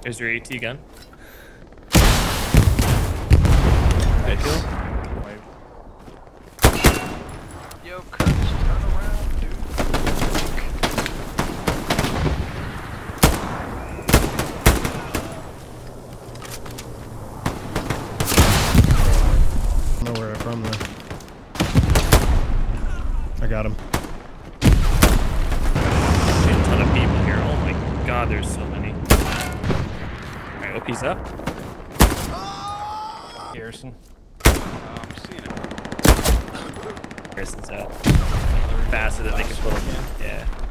There's your AT gun. I feel. Yo, Kurtz, turn around, dude. I don't know where I'm from though. I got him. There's a ton of people here. Oh my god, there's so many. Alright, OP's up. Garrison. I'm seeing it. Harrison's out. Faster than they can put him in. Yeah.